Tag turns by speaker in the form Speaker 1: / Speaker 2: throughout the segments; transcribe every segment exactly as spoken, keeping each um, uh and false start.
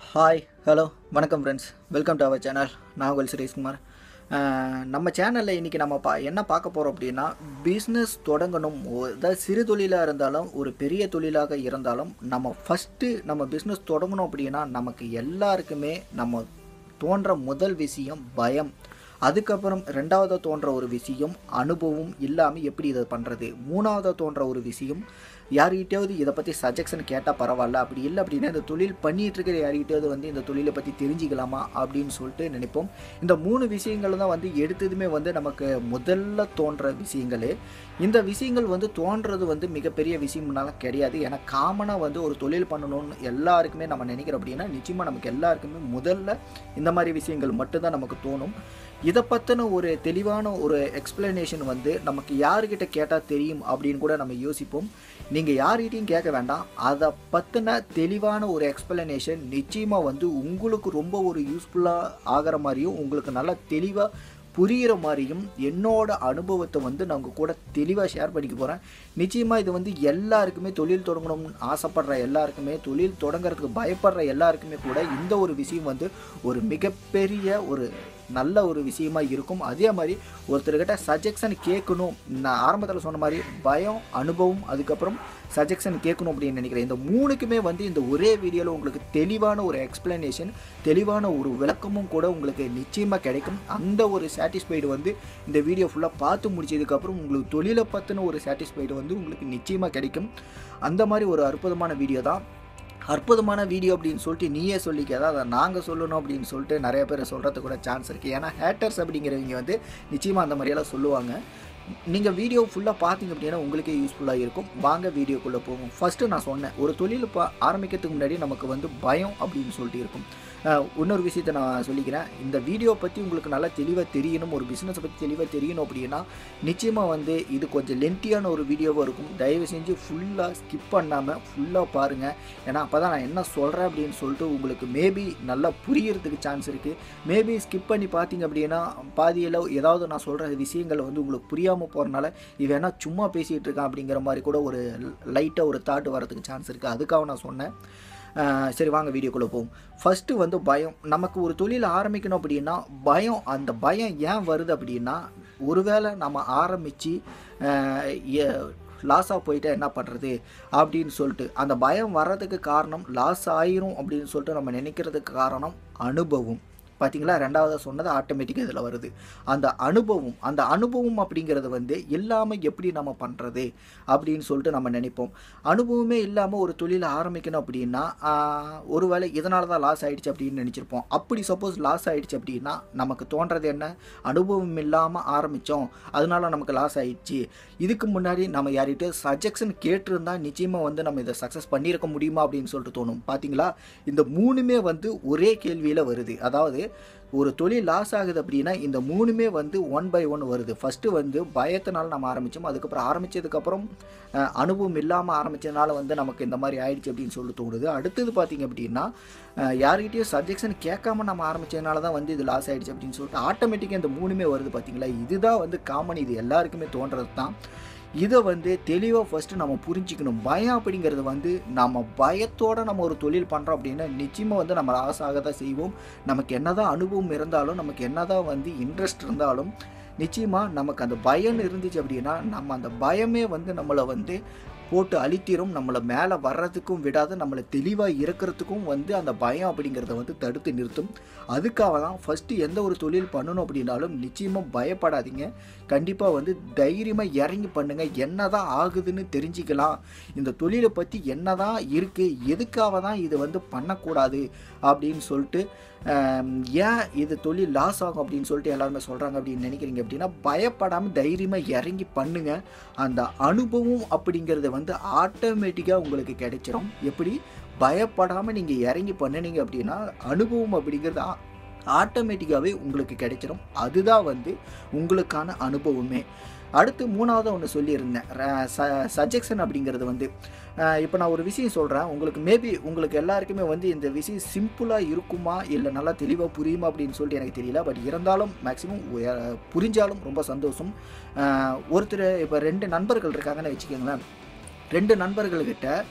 Speaker 1: Hi hello வணக்கம் friends, welcome to our channel. நான் உங்கள் சுரேஷ்குமார். நம்ம சேனலில் இன்றைக்கி நம்ம பா என்ன பார்க்க போகிறோம் அப்படின்னா, பிஸ்னஸ் தொடங்கணும். அதாவது சிறு தொழிலாக இருந்தாலும் ஒரு பெரிய தொழிலாக இருந்தாலும் நம்ம ஃபஸ்ட்டு நம்ம பிஸ்னஸ் தொடங்கணும் அப்படின்னா நமக்கு எல்லாருக்குமே நம்ம தோன்ற முதல் விஷயம் பயம். அதுக்கப்புறம் ரெண்டாவது தோன்ற ஒரு விஷயம் அனுபவம் இல்லாமல் எப்படி இதை பண்ணுறது. மூணாவது தோன்ற ஒரு விஷயம் யார்கிட்டையாவது இதை பற்றி சஜெக்ஷன் கேட்டால் பரவாயில்ல, அப்படி இல்லை அப்படின்னா இந்த தொழில் பண்ணிகிட்டு இருக்கிற யார்கிட்டையாவது வந்து இந்த தொழிலை பற்றி தெரிஞ்சிக்கலாமா அப்படின்னு சொல்லிட்டு நினைப்போம். இந்த மூணு விஷயங்கள் தான் வந்து எடுத்ததுமே வந்து நமக்கு முதல்ல தோன்ற விஷயங்களே. இந்த விஷயங்கள் வந்து தோன்றது வந்து மிகப்பெரிய விஷயம்னால கிடையாது. ஏன்னா காமனாக வந்து ஒரு தொழில் பண்ணணும்னு எல்லாருக்குமே நம்ம நினைக்கிறோம் அப்படின்னா நிச்சயமாக நமக்கு எல்லாருக்குமே முதல்ல இந்த மாதிரி விஷயங்கள் மட்டும்தான் நமக்கு தோணும். இதை பற்றின ஒரு தெளிவான ஒரு எக்ஸ்பிளனேஷன் வந்து நமக்கு யாருக்கிட்ட கேட்டால் தெரியும் அப்படின்னு கூட நம்ம யோசிப்போம். நீங்கள் யார்கிட்டையும் கேட்க வேண்டாம். அதை பற்றின தெளிவான ஒரு எக்ஸ்பிளனேஷன் நிச்சயமாக வந்து உங்களுக்கு ரொம்ப ஒரு யூஸ்ஃபுல்லாக ஆகிற மாதிரியும் உங்களுக்கு நல்லா தெளிவாக புரிகிற மாதிரியும் என்னோட அனுபவத்தை வந்து நான் உங்கள் கூட தெளிவாக ஷேர் பண்ணிக்க போகிறேன். நிச்சயமாக இது வந்து எல்லாருக்குமே, தொழில் தொடங்கணும்னு ஆசைப்படுற எல்லாருக்குமே, தொழில் தொடங்கிறதுக்கு பயப்படுற எல்லாருக்குமே கூட இந்த ஒரு விஷயம் வந்து ஒரு மிகப்பெரிய ஒரு நல்ல ஒரு விஷயமா இருக்கும். அதே மாதிரி ஒருத்தர்கிட்ட சஜெக்ஷன் கேட்கணும், நான் ஆரம்பத்தில் சொன்ன மாதிரி பயம், அனுபவம், அதுக்கப்புறம் சஜெக்ஷன் கேட்கணும் அப்படின்னு நினைக்கிறேன். இந்த மூணுக்குமே வந்து இந்த ஒரே வீடியோவில் உங்களுக்கு தெளிவான ஒரு எக்ஸ்பிளனேஷன், தெளிவான ஒரு விளக்கமும் கூட உங்களுக்கு நிச்சயமாக கிடைக்கும். அந்த ஒரு சாட்டிஸ்ஃபைடு வந்து இந்த வீடியோ ஃபுல்லாக பார்த்து முடிச்சதுக்கப்புறம் உங்களுக்கு தொழிலை பற்றின ஒரு சாட்டிஸ்ஃபைடு வந்து உங்களுக்கு நிச்சயமாக கிடைக்கும். அந்த மாதிரி ஒரு அற்புதமான வீடியோ தான். அற்புதமான வீடியோ அப்படின்னு சொல்லிட்டு நீயே சொல்லிக்க, அதை நாங்கள் சொல்லணும் அப்படின்னு சொல்லிட்டு நிறைய பேர் சொல்கிறது கூட சான்ஸ் இருக்குது. ஏன்னா ஹேட்டர்ஸ் அப்படிங்கிறவங்க வந்து நிச்சயமாக அந்த மாதிரியெல்லாம் சொல்லுவாங்க. நீங்கள் வீடியோ ஃபுல்லாக பார்த்தீங்க அப்படின்னா உங்களுக்கே யூஸ்ஃபுல்லாக இருக்கும். வாங்க வீடியோக்குள்ளே போவோம். ஃபஸ்ட்டு நான் சொன்னேன், ஒரு தொழில் பா ஆரம்பிக்கிறதுக்கு முன்னாடி நமக்கு வந்து பயம் அப்படின்னு சொல்லிட்டு இருக்கும். இன்னொரு விஷயத்தை நான் சொல்லிக்கிறேன். இந்த வீடியோ பற்றி உங்களுக்கு நல்லா தெளிவாக தெரியணும், ஒரு பிஸ்னஸை பற்றி தெளிவாக தெரியணும் அப்படின்னா நிச்சயமாக வந்து இது கொஞ்சம் லென்த்தியான ஒரு வீடியோவாக இருக்கும். தயவு செஞ்சு ஃபுல்லாக ஸ்கிப் பண்ணாமல் ஃபுல்லாக பாருங்கள். ஏன்னா அப்போ தான் நான் என்ன சொல்கிறேன் அப்படின்னு சொல்லிட்டு உங்களுக்கு மேபி நல்லா புரியறதுக்கு சான்ஸ் இருக்குது. மேபி ஸ்கிப் பண்ணி பார்த்தீங்க அப்படின்னா பாதியில் ஏதாவது நான் சொல்கிற விஷயங்கள் வந்து உங்களுக்கு புரியாமல் போகிறனால இது என்ன சும்மா பேசிகிட்டு இருக்கான் அப்படிங்கிற மாதிரி கூட ஒரு லைட்டாக ஒரு தாட் வரதுக்கு சான்ஸ் இருக்குது. அதுக்காக நான் சொன்னேன். சரி, வாங்க வீடியோக்குள்ளே போவோம். ஃபஸ்ட்டு வந்து பயம். நமக்கு ஒரு தொழில் ஆரம்பிக்கணும் அப்படின்னா பயம். அந்த பயம் ஏன் வருது அப்படின்னா, ஒருவேளை நம்ம ஆரம்பித்து லாஸாக போயிட்டா என்ன பண்ணுறது அப்படின்னு சொல்லிட்டு அந்த பயம் வர்றதுக்கு காரணம், லாஸ் ஆயிரும் அப்படின்னு சொல்லிட்டு நம்ம நினைக்கிறதுக்கு காரணம் அனுபவம். பார்த்தீங்களா, ரெண்டாவது சொன்னது ஆட்டோமேட்டிக்காக இதில் வருது. அந்த அனுபவம் அந்த அனுபவம் அப்படிங்கிறது வந்து இல்லாமல் எப்படி நம்ம பண்ணுறது அப்படின்னு சொல்லிட்டு நம்ம நினைப்போம். அனுபவமே இல்லாமல் ஒரு தொழிலை ஆரம்பிக்கணும் அப்படின்னா ஒருவேளை இதனால தான் லாஸ் ஆகிடுச்சு அப்படின்னு நினச்சிருப்போம். அப்படி சப்போஸ் லாஸ் ஆகிடுச்சு அப்படின்னா நமக்கு தோன்றது என்ன, அனுபவம் இல்லாமல் ஆரம்பித்தோம் அதனால நமக்கு லாஸ் ஆகிடுச்சு. இதுக்கு முன்னாடி நம்ம யார்கிட்ட சஜெக்ஷன் கேட்டிருந்தால் நிச்சயமாக வந்து நம்ம இதை சக்ஸஸ் பண்ணியிருக்க முடியுமா அப்படின்னு சொல்லிட்டு தோணும். பார்த்தீங்களா, இந்த மூணுமே வந்து ஒரே கேள்வியில் வருது. அதாவது ஒரு தொழில் லாஸ் ஆகுது அப்படின்னா இந்த மூணுமே வந்து ஒன் பை ஒன் வருது. ஃபஸ்ட்டு வந்து பயத்தினால நம்ம ஆரம்பித்தோம், அதுக்கப்புறம் ஆரம்பித்ததுக்கப்புறம் அனுபவம் இல்லாமல் ஆரம்பித்ததுனால வந்து நமக்கு இந்த மாதிரி ஆயிடுச்சு அப்படின்னு சொல்லி தோணுது. அடுத்தது பார்த்திங்க அப்படின்னா யார்கிட்டையும் சஜெக்ஷன் கேட்காம நம்ம ஆரம்பித்ததுனால தான் வந்து இது லாஸ் ஆகிடுச்சு அப்படின்னு சொல்லிட்டு ஆட்டோமேட்டிக்காக இந்த மூணுமே வருது. பார்த்திங்களா, இதுதான் வந்து காமன், இது எல்லாருக்குமே தோன்றது தான். இதை வந்து தெளிவாக ஃபஸ்ட்டு நம்ம புரிஞ்சிக்கணும். பயம் அப்படிங்கிறது வந்து நம்ம பயத்தோடு நம்ம ஒரு தொழில் பண்ணுறோம் அப்படின்னா நிச்சயமாக வந்து நம்ம லாஸ் ஆக தான் செய்வோம். நமக்கு என்ன தான் அனுபவம் இருந்தாலும், நமக்கு என்ன தான் வந்து இன்ட்ரெஸ்ட் இருந்தாலும் நிச்சயமாக நமக்கு அந்த பயம் இருந்துச்சு அப்படின்னா நம்ம அந்த பயமே வந்து நம்மளை வந்து போட்டு அழித்திரும். நம்மளை மேலே வர்றதுக்கும் விடாது, நம்மளை தெளிவாக இருக்கிறதுக்கும் வந்து அந்த பயம் அப்படிங்கிறத வந்து தடுத்து நிறுத்தும். அதுக்காக தான் ஃபஸ்ட்டு எந்த ஒரு தொழில் பண்ணணும் அப்படின்னாலும் நிச்சயமாக பயப்படாதீங்க. கண்டிப்பாக வந்து தைரியமாக இறங்கி பண்ணுங்கள். என்ன தான் ஆகுதுன்னு தெரிஞ்சிக்கலாம், இந்த தொழிலை பற்றி என்ன தான் இருக்குது, எதுக்காக தான் இது வந்து பண்ணக்கூடாது அப்படின்னு சொல்லிட்டு, ஏன் இது தொழில் லாஸ் ஆகும் அப்படின்னு சொல்லிட்டு எல்லாருமே சொல்கிறாங்க அப்படின்னு நினைக்கிறீங்க அப்படின்னா பயப்படாமல் தைரியமாக இறங்கி பண்ணுங்கள். அந்த அனுபவம் அப்படிங்கிறது வந்து ஆட்டோமேட்டிக்காக உங்களுக்கு கிடைச்சிடும். எப்படி பயப்படாமல் நீங்கள் இறங்கி பண்ணினீங்க அப்படின்னா அனுபவம் அப்படிங்கிறது ஆட்டோமேட்டிக்காகவே உங்களுக்கு கிடைச்சிடும். அதுதான் வந்து உங்களுக்கான அனுபவமே. அடுத்து மூணாவது ஒன்று சொல்லியிருந்தேன், ச சஜெக்ஷன் அப்படிங்கிறது வந்து இப்போ நான் ஒரு விஷயம் சொல்கிறேன் உங்களுக்கு, மேபி உங்களுக்கு எல்லாருக்குமே வந்து இந்த விஷயம் சிம்பிளாக இருக்குமா இல்லை நல்லா தெளிவாக புரியுமா அப்படின்னு சொல்லிட்டு எனக்கு தெரியல. பட் இருந்தாலும் மேக்ஸிமம் புரிஞ்சாலும் ரொம்ப சந்தோஷம். ஒருத்தர் இப்போ ரெண்டு நண்பர்கள் இருக்காங்கன்னு வச்சுக்கோங்களேன். ரெண்டு நண்பர்கள்கிட்ட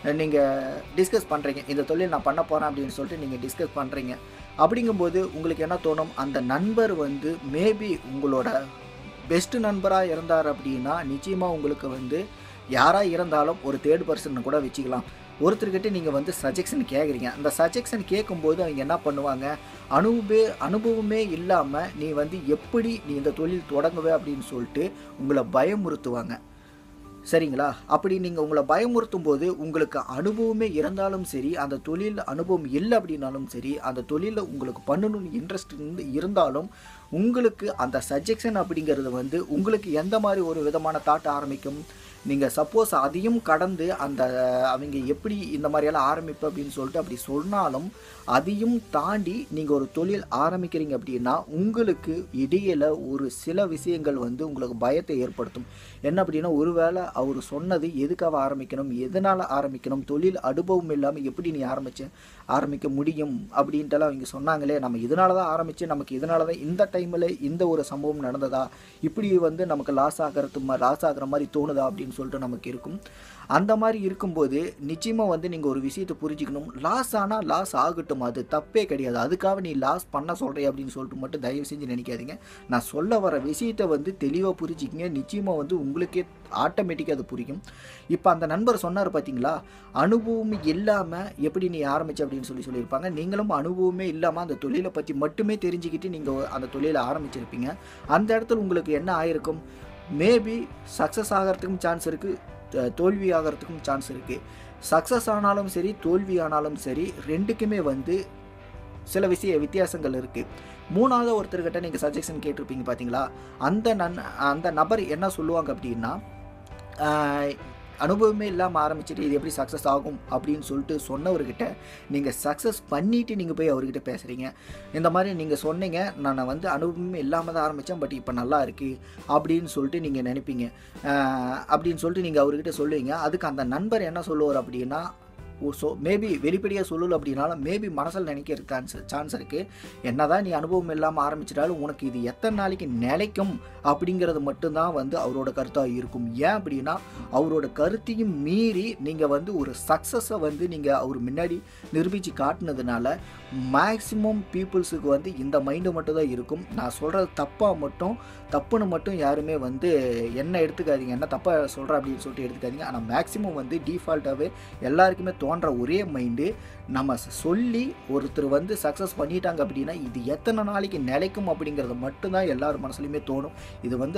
Speaker 1: நீங்கள் டிஸ்கஸ் பண்ணுறீங்க, இந்த தொழில் நான் பண்ண போகிறேன் அப்படின்னு சொல்லிட்டு நீங்கள் டிஸ்கஸ் பண்ணுறீங்க. அப்படிங்கும்போது உங்களுக்கு என்ன தோணும், அந்த நண்பர் வந்து மேபி உங்களோட பெஸ்ட்டு நண்பராக இருந்தார் அப்படின்னா நிச்சயமாக உங்களுக்கு வந்து யாராக இருந்தாலும் ஒரு தேர்ட் பர்சன் கூட வச்சுக்கலாம். ஒருத்தர்கிட்ட நீங்கள் வந்து சஜெக்ஷன் கேட்குறீங்க, அந்த சஜெக்ஷன் கேட்கும்போது அவங்க என்ன பண்ணுவாங்க, அனுபவே அனுபவமே இல்லாமல் நீ வந்து எப்படி நீ இந்த தொழில் தொடங்குவே அப்படின்னு சொல்லிட்டு உங்களை பயமுறுத்துவாங்க. சரிங்களா? அப்படி நீங்கள் உங்களை பயமுறுத்தும் போது உங்களுக்கு அனுபவமே இருந்தாலும் சரி, அந்த தொழில் அனுபவம் இல்லை அப்படின்னாலும் சரி, அந்த தொழிலில் உங்களுக்கு பண்ணணும்னு இன்ட்ரெஸ்ட் இருந்து இருந்தாலும் உங்களுக்கு அந்த சஜெக்ஷன் அப்படிங்கிறது வந்து உங்களுக்கு எந்த மாதிரி ஒரு விதமான தாட் ஆரம்பிக்கும். நீங்கள் சப்போஸ் அதையும் கடந்து அந்த அவங்க எப்படி இந்த மாதிரியெல்லாம் ஆரம்பிப்பு அப்படின்னு சொல்லிட்டு அப்படி சொன்னாலும் அதையும் தாண்டி நீங்கள் ஒரு தொழில் ஆரம்பிக்கிறீங்க அப்படின்னா உங்களுக்கு இடையில ஒரு சில விஷயங்கள் வந்து உங்களுக்கு பயத்தை ஏற்படுத்தும். என்ன அப்படின்னா, ஒருவேளை அவர் சொன்னது எதுக்காக ஆரம்பிக்கணும், எதனால் ஆரம்பிக்கணும், தொழில் அனுபவம் இல்லாமல் எப்படி நீ ஆரம்பிச்ச ஆரம்பிக்க முடியும் அப்படின்ட்டுலாம் அவங்க சொன்னாங்களே, நம்ம இதனால தான் ஆரம்பித்து நமக்கு இதனால தான் இந்த டைமில் இந்த ஒரு சம்பவம் நடந்ததா, இப்படி வந்து நமக்கு லாஸ் ஆகிறது லாஸ் ஆகிற மாதிரி தோணுதா அப்படின்னு சொல்லிட்டு நமக்கு இருக்கும். அந்த மாதிரி இருக்கும்போது நிச்சயமாக வந்து நீங்கள் ஒரு விஷயத்தை புரிஞ்சுக்கணும். லாஸ் ஆனால் லாஸ் ஆகட்டும், அது தப்பே கிடையாது. அதுக்காக நீ லாஸ் பண்ண சொல்கிறேன் அப்படின்னு சொல்லிட்டு மட்டும் தயவு செஞ்சு நினைக்காதீங்க. நான் சொல்ல வர விஷயத்தை வந்து தெளிவாக புரிஞ்சிக்கிங்க. நிச்சயமாக வந்து உங்களுக்கே ஆட்டோமேட்டிக்காக அது புரியும். இப்போ அந்த நண்பர் சொன்னார் பார்த்தீங்களா, அனுபவம் இல்லாமல் எப்படி நீ ஆரம்பிச்சு அப்படின்னு சொல்லி சொல்லியிருப்பாங்க. நீங்களும் அனுபவமே இல்லாமல் அந்த தொழிலை பற்றி மட்டுமே தெரிஞ்சுக்கிட்டு நீங்கள் அந்த தொழிலை ஆரம்பிச்சிருப்பீங்க. அந்த இடத்துல உங்களுக்கு என்ன ஆயிருக்கும், மேபி சக்ஸஸ் ஆகிறதுக்கும் சான்ஸ் இருக்குது, தோல்வி ஆகிறதுக்கும் சான்ஸ் இருக்குது. சக்ஸஸ் ஆனாலும் சரி தோல்வி ஆனாலும் சரி ரெண்டுக்குமே வந்து சில விஷய வித்தியாசங்கள் இருக்குது. மூணாவது ஒருத்தர்கிட்ட நீங்கள் சஜஷன் கேட்டிருப்பீங்க பார்த்தீங்களா, அந்த நன் அந்த நபர் என்ன சொல்லுவாங்க அப்படின்னா, அனுபவமே இல்லாமல் ஆரம்பிச்சுட்டு இது எப்படி சக்ஸஸ் ஆகும் அப்படின்னு சொல்லிட்டு சொன்னவர்கிட்ட நீங்கள் சக்ஸஸ் பண்ணிவிட்டு நீங்கள் போய் அவர்கிட்ட பேசுகிறீங்க. இந்த மாதிரி நீங்கள் சொன்னீங்க, நான் வந்து அனுபவமே இல்லாமல் தான் ஆரம்பித்தேன், பட் இப்போ நல்லா இருக்குது அப்படின்னு சொல்லிட்டு நீங்கள் நினைப்பீங்க. அப்படின்னு சொல்லிட்டு நீங்கள் அவர்கிட்ட சொல்லுவீங்க. அதுக்கு அந்த நண்பர் என்ன சொல்லுவார் அப்படின்னா, ஸோ மேபி வெளிப்படையாக சொல்லல அப்படின்னாலும் மேபி மனசில் நினைக்கிற சான்ஸ் சான்ஸ் இருக்குது. என்ன தான் நீ அனுபவம் இல்லாமல் ஆரம்பிச்சிட்டாலும் உனக்கு இது எத்தனை நாளைக்கு நிலைக்கும் அப்படிங்கிறது மட்டும்தான் வந்து அவரோட கருத்தாக இருக்கும். ஏன் அப்படின்னா, அவரோட கருத்தையும் மீறி நீங்கள் வந்து ஒரு சக்ஸஸை வந்து நீங்கள் அவர் முன்னாடி நிரூபித்து காட்டினதுனால மேக்ஸிமம் பீப்புள்ஸுக்கு வந்து இந்த மைண்டு மட்டும் தான் இருக்கும். நான் சொல்கிறது தப்பாக மட்டும் தப்புன்னு மட்டும் யாருமே வந்து என்ன எடுத்துக்காதீங்க, என்ன தப்பாக சொல்கிறேன் அப்படின்னு சொல்லிட்டு எடுத்துக்காதீங்க. ஆனால் மேக்ஸிமம் வந்து டிஃபால்ட்டாகவே எல்லாருக்குமே தோன்ற ஒரே மைண்டு, நம்ம சொல்லி ஒருத்தர் வந்து சக்ஸஸ் பண்ணிட்டாங்க அப்படின்னா இது எத்தனை நாளைக்கு நிலைக்கும் அப்படிங்கிறது மட்டும்தான் எல்லார் மனசுலையுமே தோணும். இது வந்து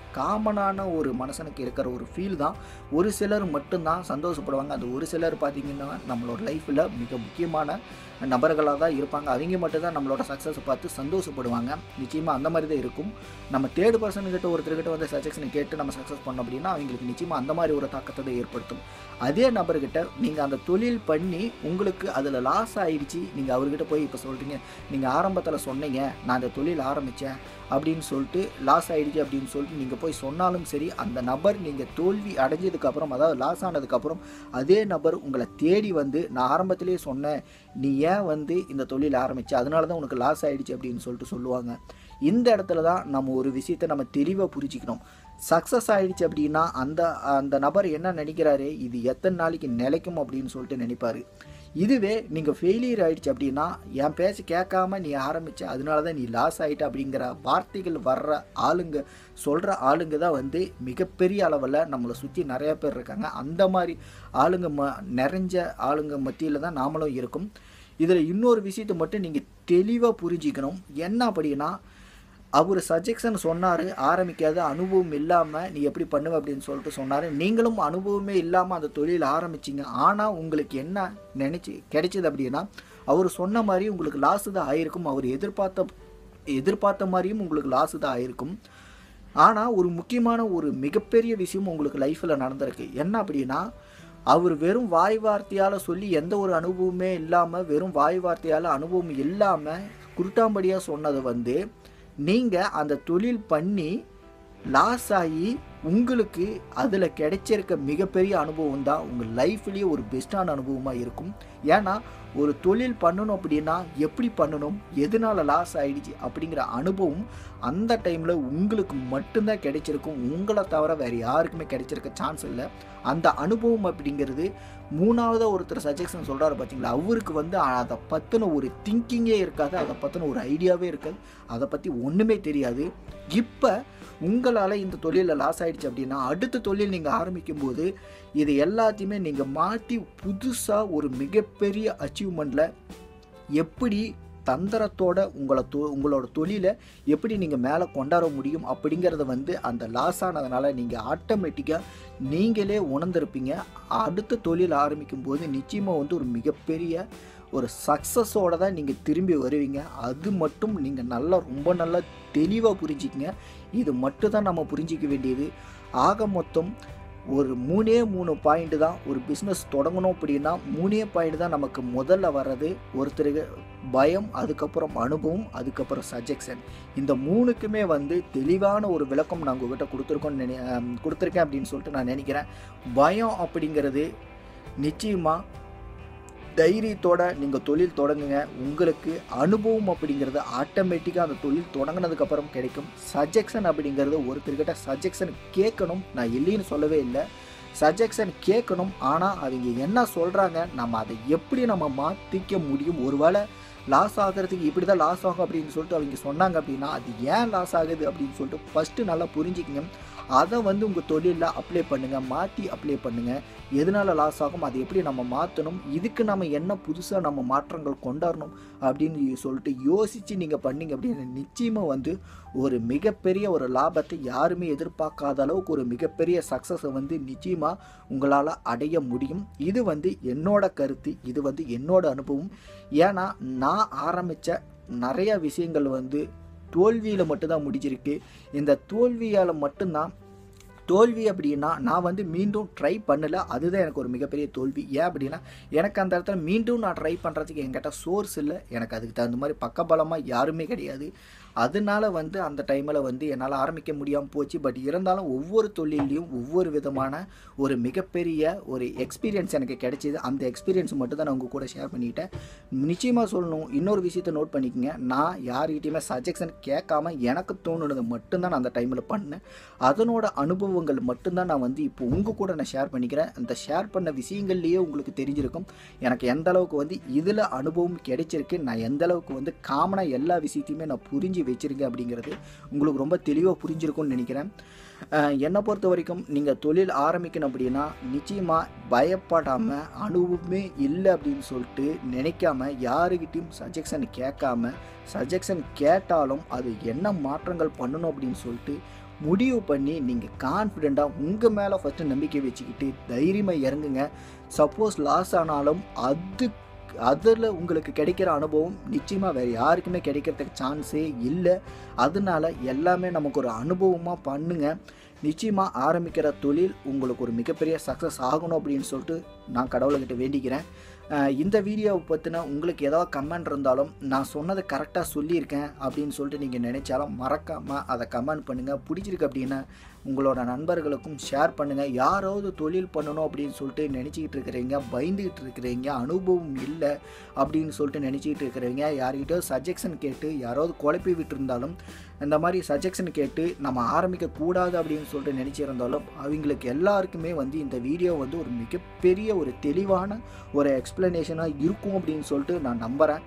Speaker 1: காமனான ஒரு மனுஷனுக்கு இருக்கிற ஒரு ஃபீல் தான். ஒரு சிலர் மட்டும்தான் சந்தோஷப்படுவாங்க. அந்த ஒரு சிலர் பார்த்திங்கன்னா நம்மளோட லைஃப்பில் மிக முக்கியமான நபர்களாக தான் இருப்பாங்க. அவங்க மட்டும்தான் நம்மளோட சக்ஸஸை பார்த்து சந்தோஷப்படுவாங்க. நிச்சயமாக அந்த மாதிரி தான் இருக்கும். நம்ம தேர்ட் பர்சன்கிட்ட ஒருத்தர்கிட்ட வந்து சஜஷனை கேட்டு நம்ம சக்ஸஸ் பண்ணோம் அப்படின்னா அவங்களுக்கு நிச்சயமாக அந்த மாதிரி ஒரு தாக்கத்தை தான் ஏற்படுத்தும். அதே நபர்கிட்ட நீங்கள் அந்த தொழில் பண்ணி உங்களுக்கு அதில் லாஸ் ஆகிடுச்சு, நீங்கள் அவர்கிட்ட போய் இப்போ சொல்கிறீங்க, நீங்கள் ஆரம்பத்தில் சொன்னீங்க நான் அந்த தொழில் ஆரம்பித்தேன் அப்படின்னு சொல்லிட்டு லாஸ் ஆகிடுச்சு அப்படின்னு சொல்லிட்டு நீங்கள் போய் சொன்னாலும் சரி, அந்த நபர் நீங்கள் தோல்வி அடைஞ்சதுக்கப்புறம், அதாவது லாஸ் ஆனதுக்கப்புறம் அதே நபர் உங்களை தேடி வந்து நான் ஆரம்பத்திலே சொன்னேன், நீ ஏன் வந்து இந்த தொழில் ஆரம்பிச்சு அதனால தான் உனக்கு லாஸ் ஆகிடுச்சு அப்படின்னு சொல்லிட்டு சொல்லுவாங்க. இந்த இடத்துல தான் நம்ம ஒரு விஷயத்தை நம்ம தெளிவாக புரிஞ்சிக்கணும். சக்ஸஸ் ஆகிடுச்சு அப்படின்னா அந்த அந்த நபர் என்ன நினைக்கிறாரு, இது எத்தனை நாளைக்கு நிலைக்கும் அப்படின்னு சொல்லிட்டு நினைப்பார். இதுவே நீங்கள் ஃபெயிலியர் ஆகிடுச்சு அப்படின்னா, என் பேச்சு கேட்காம நீ ஆரம்பித்த அதனால தான் நீ லாஸ் ஆகிட்ட அப்படிங்கிற வார்த்தைகள் வர்ற ஆளுங்க சொல்கிற ஆளுங்க தான் வந்து மிகப்பெரிய அளவில் நம்மளை சுற்றி நிறையா பேர் இருக்காங்க. அந்த மாதிரி ஆளுங்க ம நிறைஞ்ச ஆளுங்க மத்தியில் தான் நாமளும் இருக்கும். இதில் இன்னொரு விஷயத்தை மட்டும் நீங்கள் தெளிவாக புரிஞ்சிக்கணும். என்ன அப்படின்னா, அவர் சஜெக்ஷன் சொன்னார், ஆரம்பிக்காத அனுபவம் இல்லாமல் நீ எப்படி பண்ணுவ அப்படின்னு சொல்லிட்டு சொன்னார். நீங்களும் அனுபவமே இல்லாமல் அந்த தொழில் ஆரம்பிச்சிங்க. ஆனால் உங்களுக்கு என்ன நினச்சி கிடைச்சிது அப்படின்னா, அவர் சொன்ன மாதிரி உங்களுக்கு லாஸு தான் ஆகிருக்கும். அவர் எதிர்பார்த்த எதிர்பார்த்த மாதிரியும் உங்களுக்கு லாஸு தான் ஆகிருக்கும். ஆனால் ஒரு முக்கியமான ஒரு மிகப்பெரிய விஷயம் உங்களுக்கு லைஃப்பில் நடந்திருக்கு. என்ன அப்படின்னா, அவர் வெறும் வாய் வார்த்தையால் சொல்லி எந்த ஒரு அனுபவமே இல்லாமல், வெறும் வாய் வார்த்தையால் அனுபவம் இல்லாமல் குருட்டாம்படியாக சொன்னது வந்து நீங்கள் அந்த தொழில் பண்ணி லாஸ் ஆகி உங்களுக்கு அதில் கிடைச்சிருக்க மிகப்பெரிய அனுபவம் தான் உங்கள் லைஃப்லேயே ஒரு பெஸ்ட்டான அனுபவமாக இருக்கும். ஏன்னா ஒரு தொழில் பண்ணணும் அப்படின்னா எப்படி பண்ணணும், எதனால லாஸ் ஆயிடுச்சு அப்படிங்கிற அனுபவம் அந்த டைமில் உங்களுக்கு மட்டும்தான் கிடைச்சிருக்கும். உங்களை தவிர வேறு யாருக்குமே கிடைச்சிருக்க சான்ஸ் இல்லை. அந்த அனுபவம் அப்படிங்கிறது மூணாவதாக ஒருத்தர் சஜஷன் சொல்கிறாரு பார்த்தீங்களா, அவருக்கு வந்து அதை பற்றின ஒரு திங்கிங்கே இருக்காது, அதை பற்றின ஒரு ஐடியாவே இருக்காது, அதை பற்றி ஒன்றுமே தெரியாது. இப்போ உங்களால் இந்த தொழிலில் லாஸ் ஆகிடுச்சு அப்படின்னா அடுத்த தொழில் நீங்கள் ஆரம்பிக்கும் போது இது எல்லாத்தையுமே நீங்கள் மாற்றி புதுசாக ஒரு மிகப்பெரிய அச்சீவ்மெண்ட்டில் எப்படி தந்திரத்தோட உங்களை தொ உங்களோட தொழிலை எப்படி நீங்கள் மேலே கொண்டாட முடியும் அப்படிங்கிறத வந்து அந்த லாஸ் ஆனதுனால நீங்கள் ஆட்டோமேட்டிக்காக நீங்களே உணர்ந்திருப்பீங்க. அடுத்த தொழில் ஆரம்பிக்கும் போது நிச்சயமாக வந்து ஒரு மிகப்பெரிய ஒரு சக்ஸஸோடு தான் நீங்கள் திரும்பி வருவீங்க. அது மட்டும் நீங்கள் நல்லா ரொம்ப நல்லா தெளிவாக புரிஞ்சிக்கங்க. இது மட்டும் தான் நம்ம புரிஞ்சிக்க வேண்டியது. ஆக மொத்தம் ஒரு மூணே மூணு பாயிண்ட் தான் ஒரு பிஸ்னஸ் தொடங்கணும் அப்படின்னா மூணே பாயிண்ட் தான் நமக்கு முதல்ல வர்றது. ஒருத்தருக்கு பயம், அதுக்கப்புறம் அனுபவம், அதுக்கப்புறம் சஜெக்ஷன். இந்த மூணுக்குமே வந்து தெளிவான ஒரு விளக்கம் நான் உங்ககிட்ட கொடுத்துருக்கோன்னு நினை கொடுத்துருக்கேன் அப்படின்னு சொல்லிட்டு நான் நினைக்கிறேன். பயம் அப்படிங்கிறது நிச்சயமாக தைரியத்தோட நீங்கள் தொழில் தொடங்குங்க. உங்களுக்கு அனுபவம் அப்படிங்கிறது ஆட்டோமேட்டிக்காக அந்த தொழில் தொடங்கினதுக்கப்புறம் கிடைக்கும். சஜெக்ஷன் அப்படிங்கிறது ஒருத்தர்கிட்ட சஜெக்ஷன் கேட்கணும், நான் இல்லைன்னு சொல்லவே இல்லை, சஜெக்ஷன் கேட்கணும். ஆனால் அவங்க என்ன சொல்கிறாங்க, நம்ம அதை எப்படி நம்ம மாற்றிக்க முடியும், ஒருவேளை லாஸ் ஆகிறதுக்கு இப்படி தான் லாஸ் ஆகும் அப்படின்னு சொல்லிட்டு அவங்க சொன்னாங்க அப்படின்னா அது ஏன் லாஸ் ஆகுது அப்படின்னு சொல்லிட்டு ஃபஸ்ட்டு நல்லா புரிஞ்சுக்கங்க. அதை வந்து உங்கள் தொழிலில் அப்ளை பண்ணுங்கள், மாற்றி அப்ளை பண்ணுங்கள். எதனால் லாஸ் ஆகும், அதை எப்படி நம்ம மாற்றணும், இதுக்கு நம்ம என்ன புதுசாக நம்ம மாற்றங்கள் கொண்டாடணும் அப்படின்னு சொல்லிட்டு யோசித்து நீங்கள் பண்ணிங்க அப்படின்னு நிச்சயமாக வந்து ஒரு மிகப்பெரிய ஒரு லாபத்தை யாருமே எதிர்பார்க்காத அளவுக்கு ஒரு மிகப்பெரிய சக்ஸஸை வந்து நிச்சயமாக உங்களால் அடைய முடியும். இது வந்து என்னோட கருத்து, இது வந்து என்னோட அனுபவம். ஏன்னா நான் ஆரம்பித்த நிறைய விஷயங்கள் வந்து தோல்வியில் மட்டும்தான் முடிஞ்சிருக்கு. இந்த தோல்வியால் மட்டும்தான் தோல்வி அப்படின்னா நான் வந்து மீண்டும் ட்ரை பண்ணலை, அதுதான் எனக்கு ஒரு மிகப்பெரிய தோல்வி. ஏன் அப்படின்னா எனக்கு அந்த இடத்துல மீண்டும் நான் ட்ரை பண்ணுறதுக்கு என்கிட்ட சோர்ஸ் இல்லை, எனக்கு அதுக்கு தகுந்த மாதிரி பக்கபலமாக யாருமே கிடையாது. அதனால வந்து அந்த டைமில் வந்து என்னால் ஆரம்பிக்க முடியாமல் போச்சு. பட் இருந்தாலும் ஒவ்வொரு தொழிலையும் ஒவ்வொரு விதமான ஒரு மிகப்பெரிய ஒரு எக்ஸ்பீரியன்ஸ் எனக்கு கிடைச்சிது. அந்த எக்ஸ்பீரியன்ஸ் மட்டும் தான் நான் உங்கள் கூட ஷேர் பண்ணிக்கிட்டேன். நிச்சயமாக சொல்லணும், இன்னொரு விஷயத்தை நோட் பண்ணிக்கங்க, நான் யார்கிட்டையுமே சஜெக்ஷன் கேட்காம எனக்கு தோணுனது மட்டும்தான் நான் அந்த டைமில் பண்ணேன். அதனோட அனுபவங்கள் மட்டும்தான் நான் வந்து இப்போ உங்கள் கூட நான் ஷேர் பண்ணிக்கிறேன். அந்த ஷேர் பண்ண விஷயங்கள்லேயே உங்களுக்கு தெரிஞ்சிருக்கும் எனக்கு எந்த அளவுக்கு வந்து இதில் அனுபவம் கிடைச்சிருக்கு, நான் எந்த அளவுக்கு வந்து காமனாக எல்லா விஷயத்தையுமே நான் புரிஞ்சு வச்சிருக்கேன் அப்படிங்கிறது உங்களுக்கு ரொம்ப தெளிவாக புரிஞ்சிருக்கும்னு நினைக்கிறேன். என்னை பொறுத்த வரைக்கும் நீங்கள் தொழில் ஆரம்பிக்கணும் அப்படின்னா நிச்சயமாக பயப்படாமல், அனுபவமே இல்லை அப்படின்னு சொல்லிட்டு நினைக்காம, யாருக்கிட்டையும் சஜெக்ஷன் கேட்காம, சஜெக்ஷன் கேட்டாலும் அது என்ன மாற்றங்கள் பண்ணணும் அப்படின்னு சொல்லிட்டு முடிவு பண்ணி நீங்கள் கான்ஃபிடெண்ட்டாக உங்கள் மேலே ஃபஸ்ட்டு நம்பிக்கை வச்சுக்கிட்டு தைரியமாக இறங்குங்க. சப்போஸ் லாஸ் ஆனாலும் அது அதில் உங்களுக்கு கிடைக்கிற அனுபவம் நிச்சயமாக வேறு யாருக்குமே கிடைக்கிறதுக்கு சான்ஸே இல்லை. அதனால எல்லாமே நமக்கு ஒரு அனுபவமாக பண்ணுங்கள். நிச்சயமாக ஆரம்பிக்கிற தொழில் உங்களுக்கு ஒரு மிகப்பெரிய சக்ஸஸ் ஆகணும் அப்படின்னு சொல்லிட்டு நான் கடவுள்கிட்ட வேண்டிக்கிறேன். இந்த வீடியோவை பற்றின உங்களுக்கு ஏதாவது கமெண்ட் இருந்தாலும் நான் சொன்னதை கரெக்டாக சொல்லியிருக்கேன் அப்படின்னு சொல்லிட்டு நீங்கள் நினைச்சாலும் மறக்காமல் அதை கமெண்ட் பண்ணுங்கள். பிடிச்சிருக்கு அப்படின்னா உங்களோட நண்பர்களுக்கும் ஷேர் பண்ணுங்கள். யாராவது தொழில் பண்ணணும் அப்படின்னு சொல்லிட்டு நினச்சிக்கிட்டு இருக்கிறீங்க, பயந்துக்கிட்டு இருக்கிறீங்க, அனுபவம் இல்லை அப்படின்னு சொல்லிட்டு நினச்சிக்கிட்டு இருக்கிறீங்க, யார்கிட்ட சஜெக்ஷன் கேட்டு யாராவது குழப்பி விட்டுருந்தாலும், இந்த மாதிரி சஜெக்ஷன் கேட்டு நம்ம ஆரம்பிக்கக்கூடாது அப்படின்னு சொல்லிட்டு நினச்சிருந்தாலும் அவங்களுக்கு எல்லாருக்குமே வந்து இந்த வீடியோ வந்து ஒரு மிகப்பெரிய ஒரு தெளிவான ஒரு எக்ஸ்ப்ளனேஷனாக இருக்கும் அப்படின்னு சொல்லிட்டு நான் நம்புகிறேன்.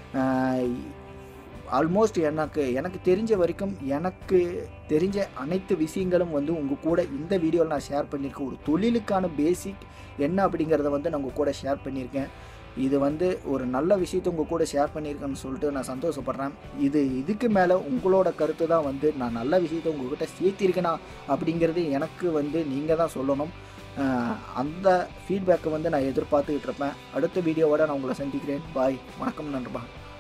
Speaker 1: ஆல்மோஸ்ட் எனக்கு எனக்கு தெரிஞ்ச வரைக்கும் எனக்கு தெரிஞ்ச அனைத்து விஷயங்களும் வந்து உங்கள் கூட இந்த வீடியோவில் நான் ஷேர் பண்ணியிருக்கேன். ஒரு தொழிலுக்கான பேசிக் என்ன அப்படிங்கிறத வந்து நான் உங்கள் கூட ஷேர் பண்ணியிருக்கேன். இது வந்து ஒரு நல்ல விஷயத்தை உங்கள் கூட ஷேர் பண்ணியிருக்கேன்னு சொல்லிட்டு நான் சந்தோஷப்படுறேன். இது இதுக்கு மேலே உங்களோட கருத்து தான் வந்து நான் நல்ல விஷயத்தை உங்கள்கிட்ட சேர்த்திருக்கேனா அப்படிங்கிறது எனக்கு வந்து நீங்கள் தான் சொல்லணும். அந்த ஃபீட்பேக்கை வந்து நான் எதிர்பார்த்துக்கிட்டு இருப்பேன். அடுத்த வீடியோவோட நான் உங்களை சந்திக்கிறேன். பாய், வணக்கம் நண்பா.